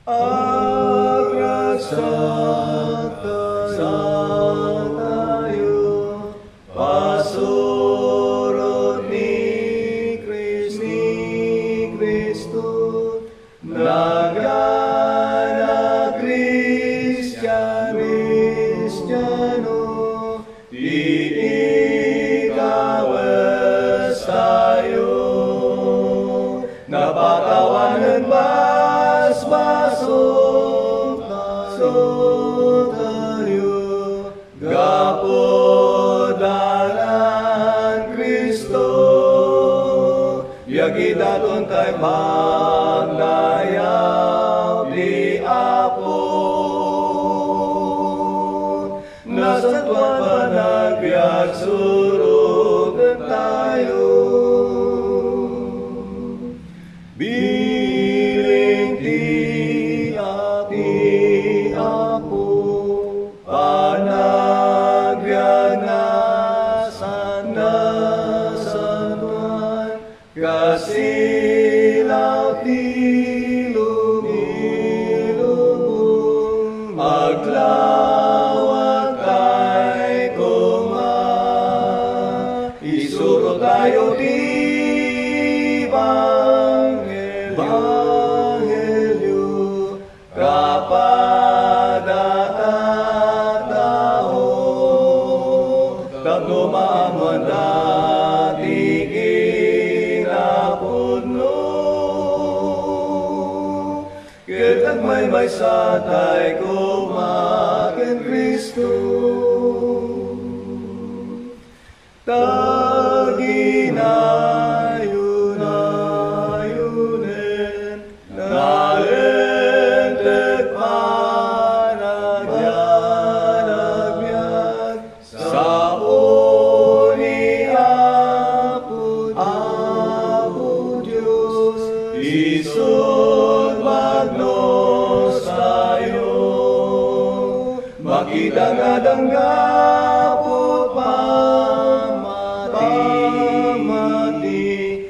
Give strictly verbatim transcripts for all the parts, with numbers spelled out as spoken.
Agrasat tayo, pasurot ni Christ, ni Cristo, nagana Christian, Cristiano, di ikawas tayo, napatawanan basbasong tayo, gapodalan Kristo, yagidaton tayo pagdayaw di Apo, nasantuan panagbiag surugan tayo. Biling ti ati Apo, panagbiag na sanasanuan, kasilaw ti lumilubong, maglawag kay kuma, isuro tayo ti Ebanghelyo, kapadatao, tapno maamuan dati kinapuno, kitag may may satay kumakin Kristo, taginayo isod magnos tayo, makidanga-danga po pamati,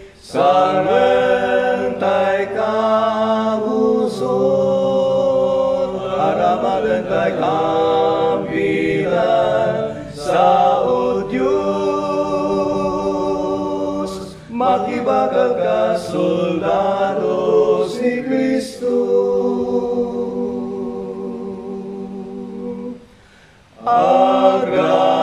sarentay kabuson, aramadan tay kampilan sa o Diyos, makibagag ka soldado si Kristo. Agra